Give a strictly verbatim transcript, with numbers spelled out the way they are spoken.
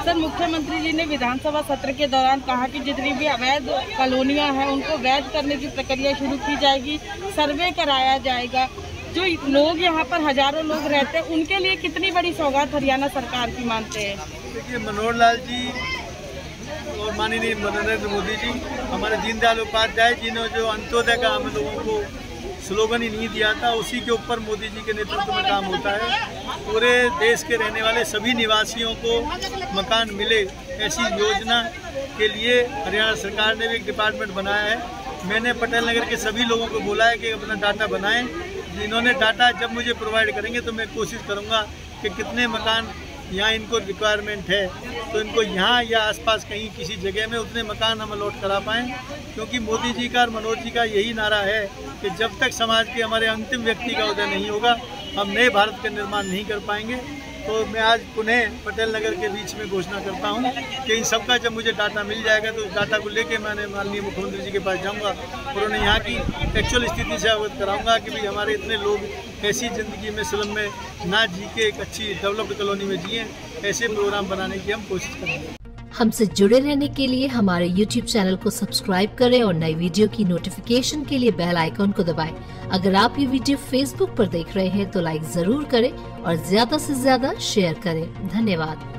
Sir, मुख्यमंत्री जी ने विधानसभा सत्र के दौरान कहा कि जितनी भी अवैध कॉलोनियां हैं उनको वैध करने की प्रक्रिया शुरू की जाएगी, सर्वे कराया जाएगा। जो लोग यहाँ पर हजारों लोग रहते हैं उनके लिए कितनी बड़ी सौगात हरियाणा सरकार की मानते हैं? देखिए, मनोहर लाल जी और माननीय नरेंद्र मोदी जी, हमारे दीनदयाल उपाध्याय जी ने जो अंत्योदय का हम लोगों को स्लोगन ही नहीं दिया था, उसी के ऊपर मोदी जी के नेतृत्व में काम होता है। पूरे देश के रहने वाले सभी निवासियों को मकान मिले, ऐसी योजना के लिए हरियाणा सरकार ने भी एक डिपार्टमेंट बनाया है। मैंने पटेल नगर के सभी लोगों को बोला है कि अपना डाटा बनाएं। इन्होंने डाटा जब मुझे प्रोवाइड करेंगे तो मैं कोशिश करूँगा कि कितने मकान यहाँ इनको रिक्वायरमेंट है, तो इनको यहाँ या आसपास कहीं किसी जगह में उतने मकान हम अलॉट करा पाएँ। क्योंकि मोदी जी का और मनोज जी का यही नारा है कि जब तक समाज के हमारे अंतिम व्यक्ति का उदय नहीं होगा, हम नए भारत का निर्माण नहीं कर पाएंगे। तो मैं आज पुनः पटेल नगर के बीच में घोषणा करता हूँ कि इन सबका जब मुझे डाटा मिल जाएगा तो उस डाटा को लेके मैंने माननीय मुख्यमंत्री जी के पास जाऊँगा और उन्हें यहाँ की एक्चुअल स्थिति से अवगत कराऊँगा कि भाई हमारे इतने लोग ऐसी ज़िंदगी में स्लम में ना जी के एक अच्छी डेवलप्ड कॉलोनी में जिए। ऐसे प्रोग्राम बनाने की हम कोशिश करेंगे। हमसे जुड़े रहने के लिए हमारे यूट्यूब चैनल को सब्सक्राइब करें और नई वीडियो की नोटिफिकेशन के लिए बेल आइकॉन को दबाएं। अगर आप ये वीडियो फेसबुक पर देख रहे हैं तो लाइक जरूर करें और ज्यादा से ज्यादा शेयर करें। धन्यवाद।